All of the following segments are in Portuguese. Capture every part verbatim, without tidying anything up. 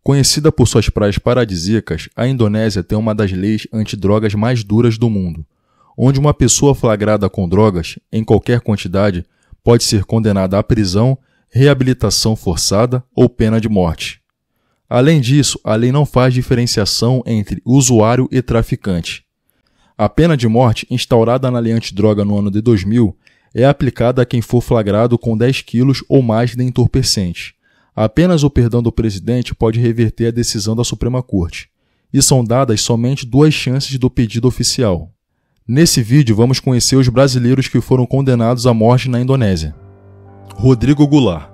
Conhecida por suas praias paradisíacas, a Indonésia tem uma das leis antidrogas mais duras do mundo, onde uma pessoa flagrada com drogas, em qualquer quantidade, pode ser condenada à prisão, reabilitação forçada ou pena de morte. Além disso, a lei não faz diferenciação entre usuário e traficante. A pena de morte, instaurada na lei antidroga no ano de dois mil, é aplicada a quem for flagrado com dez quilos ou mais de entorpecente. Apenas o perdão do presidente pode reverter a decisão da Suprema Corte, e são dadas somente duas chances do pedido oficial. Nesse vídeo vamos conhecer os brasileiros que foram condenados à morte na Indonésia. Rodrigo Goulart.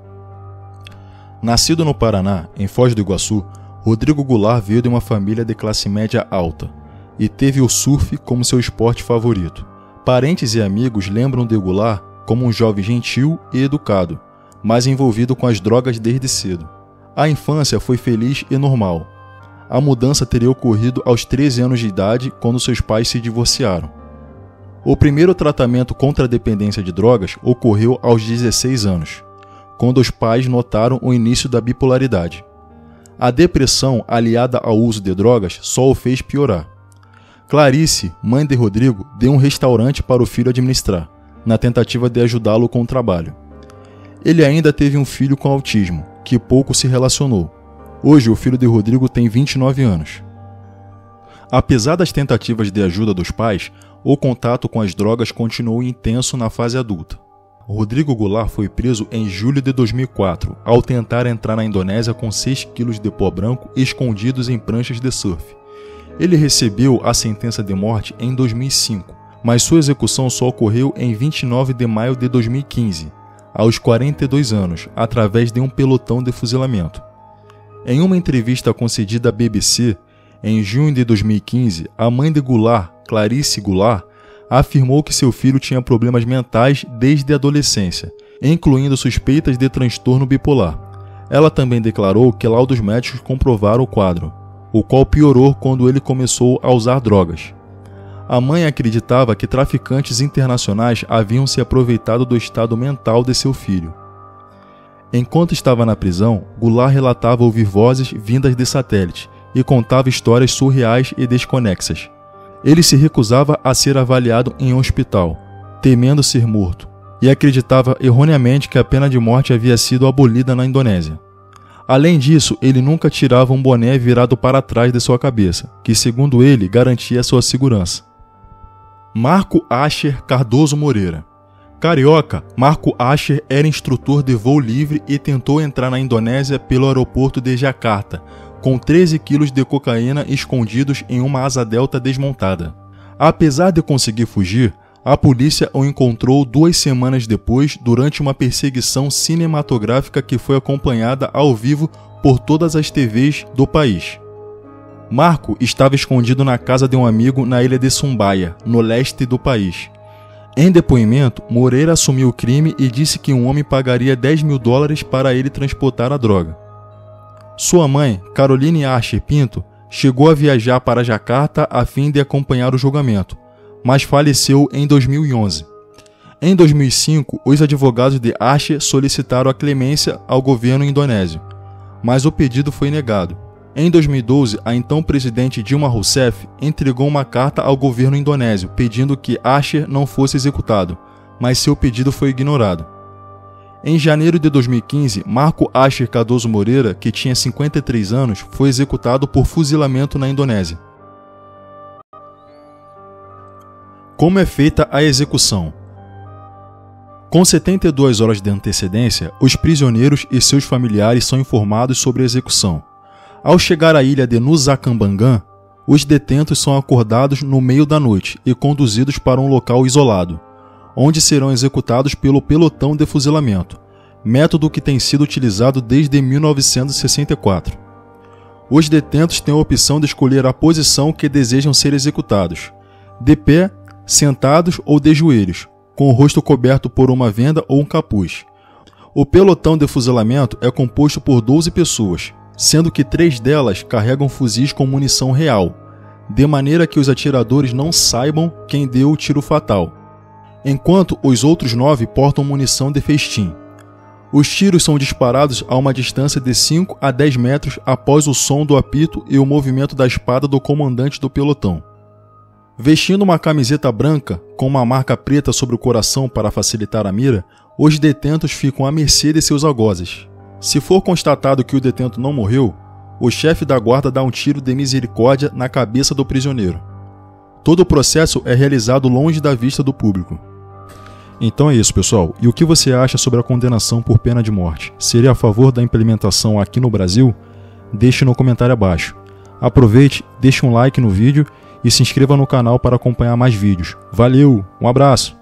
Nascido no Paraná, em Foz do Iguaçu, Rodrigo Goulart veio de uma família de classe média alta e teve o surf como seu esporte favorito. Parentes e amigos lembram de Goulart como um jovem gentil e educado, mas envolvido com as drogas desde cedo. A infância foi feliz e normal. A mudança teria ocorrido aos treze anos de idade, quando seus pais se divorciaram. O primeiro tratamento contra a dependência de drogas ocorreu aos dezesseis anos, quando os pais notaram o início da bipolaridade. A depressão, aliada ao uso de drogas, só o fez piorar. Clarice, mãe de Rodrigo, deu um restaurante para o filho administrar, na tentativa de ajudá-lo com o trabalho. Ele ainda teve um filho com autismo, que pouco se relacionou. Hoje, o filho de Rodrigo tem vinte e nove anos. Apesar das tentativas de ajuda dos pais, o contato com as drogas continuou intenso na fase adulta. Rodrigo Goulart foi preso em julho de dois mil e quatro, ao tentar entrar na Indonésia com seis quilos de pó branco escondidos em pranchas de surf. Ele recebeu a sentença de morte em dois mil e cinco, mas sua execução só ocorreu em vinte e nove de maio de dois mil e quinze. Aos quarenta e dois anos, através de um pelotão de fuzilamento. Em uma entrevista concedida à B B C, em junho de dois mil e quinze, a mãe de Goulart, Clarice Goulart, afirmou que seu filho tinha problemas mentais desde a adolescência, incluindo suspeitas de transtorno bipolar. Ela também declarou que laudos médicos comprovaram o quadro, o qual piorou quando ele começou a usar drogas. A mãe acreditava que traficantes internacionais haviam se aproveitado do estado mental de seu filho. Enquanto estava na prisão, Goulart relatava ouvir vozes vindas de satélite e contava histórias surreais e desconexas. Ele se recusava a ser avaliado em um hospital, temendo ser morto, e acreditava erroneamente que a pena de morte havia sido abolida na Indonésia. Além disso, ele nunca tirava um boné virado para trás de sua cabeça, que, segundo ele, garantia sua segurança. Marco Asher Cardoso Moreira. Carioca, Marco Asher era instrutor de voo livre e tentou entrar na Indonésia pelo aeroporto de Jakarta, com treze quilos de cocaína escondidos em uma asa delta desmontada. Apesar de conseguir fugir, a polícia o encontrou duas semanas depois durante uma perseguição cinematográfica que foi acompanhada ao vivo por todas as T Vs do país. Marco estava escondido na casa de um amigo na ilha de Sumbaia, no leste do país. Em depoimento, Moreira assumiu o crime e disse que um homem pagaria dez mil dólares para ele transportar a droga. Sua mãe, Caroline Asher Pinto, chegou a viajar para Jakarta a fim de acompanhar o julgamento, mas faleceu em dois mil e onze. Em dois mil e cinco, os advogados de Asher solicitaram a clemência ao governo indonésio, mas o pedido foi negado. Em dois mil e doze, a então presidente Dilma Rousseff entregou uma carta ao governo indonésio pedindo que Asher não fosse executado, mas seu pedido foi ignorado. Em janeiro de dois mil e quinze, Marco Asher Cardoso Moreira, que tinha cinquenta e três anos, foi executado por fuzilamento na Indonésia. Como é feita a execução? Com setenta e duas horas de antecedência, os prisioneiros e seus familiares são informados sobre a execução. Ao chegar à ilha de Nusa Kambangan, os detentos são acordados no meio da noite e conduzidos para um local isolado, onde serão executados pelo pelotão de fuzilamento, método que tem sido utilizado desde mil novecentos e sessenta e quatro. Os detentos têm a opção de escolher a posição que desejam ser executados, de pé, sentados ou de joelhos, com o rosto coberto por uma venda ou um capuz. O pelotão de fuzilamento é composto por doze pessoas, sendo que três delas carregam fuzis com munição real, de maneira que os atiradores não saibam quem deu o tiro fatal, enquanto os outros nove portam munição de festim. Os tiros são disparados a uma distância de cinco a dez metros após o som do apito e o movimento da espada do comandante do pelotão. Vestindo uma camiseta branca com uma marca preta sobre o coração para facilitar a mira, os detentos ficam à mercê de seus algozes. Se for constatado que o detento não morreu, o chefe da guarda dá um tiro de misericórdia na cabeça do prisioneiro. Todo o processo é realizado longe da vista do público. Então é isso, pessoal. E o que você acha sobre a condenação por pena de morte? Seria a favor da implementação aqui no Brasil? Deixe no comentário abaixo. Aproveite, deixe um like no vídeo e se inscreva no canal para acompanhar mais vídeos. Valeu, um abraço!